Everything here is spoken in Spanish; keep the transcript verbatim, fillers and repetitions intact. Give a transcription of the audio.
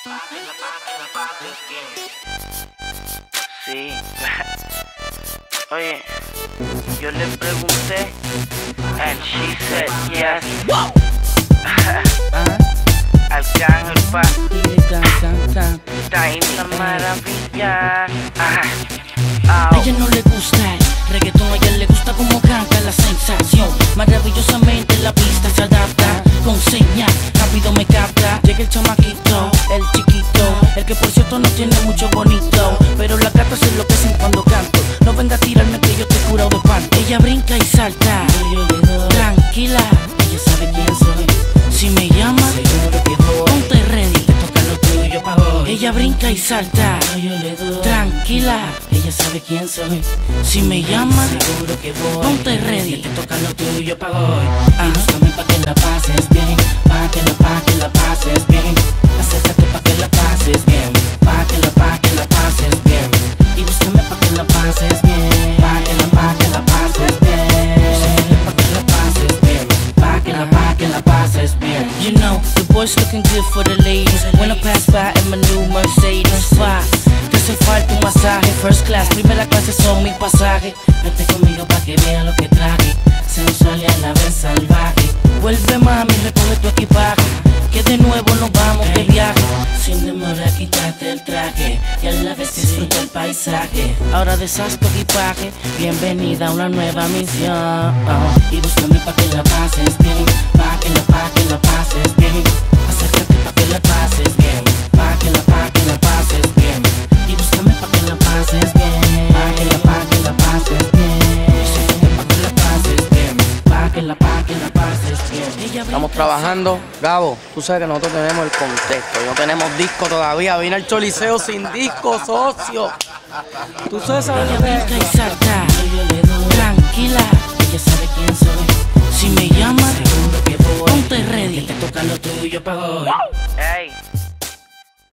Sí. Oye, yo le pregunté and she said yes. Arcángel pa, está en la maravilla. A ella no le gusta el reggaetón, a ella le gusta como canta la sensación. Maravillosamente la pista se adapta, con señal, rápido me capta. Llega el chamaquito, el chiquito, el que por cierto no tiene mucho bonito, pero las gatas se enloquecen cuando canto. No venga a tirarme que yo te he curado de panto. Ella brinca y salta, tranquila, ella sabe quién soy. Si me llama, ponte ready, te toca lo tuyo pa' hoy. Ella brinca y salta, tranquila, ella sabe quién soy. Si me llama, seguro que voy. Ponte ready, te toca lo tuyo pa' hoy. Y búscame pa' que la pases bien, pa' que la, pa' que la pases bien. Acércate pa' que la pases bien, pa' que la, pa' que la pases bien. Y búscame pa' que la pases bien, pa' que la, pa' que la pases bien. Búscame pa' que la pases bien, pa' que la, pa' que la pases bien. You know, the boys looking good for the ladies. When I pass by in my new Mercedes five, te hace falta un masaje, first class, primera clase son mi pasaje. Vete conmigo pa' que vea lo que traje, sensual y a la vez salvaje. Vuelve mami, recoge tu equipaje, que de nuevo nos vamos de viaje. Sin demora quítate el traje y a la vez disfruta el paisaje. Ahora deshaz tu equipaje, bienvenida a una nueva misión. Y búscame pa' que la pases bien, pa' que la, pa' que la pases bien. Acércate pa' que la pases bien, pa' que la, pa' que la pases bien. Y búscame pa' que la pases bien, pa' que la, pa' que la pases bien. Acércate pa' que la pases bien, pa' que la, pa' que la pases bien. Estamos trabajando, Gabo, tú sabes que nosotros tenemos el contexto, no tenemos disco todavía, vine al Choliseo sin disco, socio. Tú sabes saber lo que es. Brinca y salta, tranquila, ella sabe quién soy. Si me llama, seguro que voy. Ponte ready, que te toca lo tuyo pa' hoy. Ey,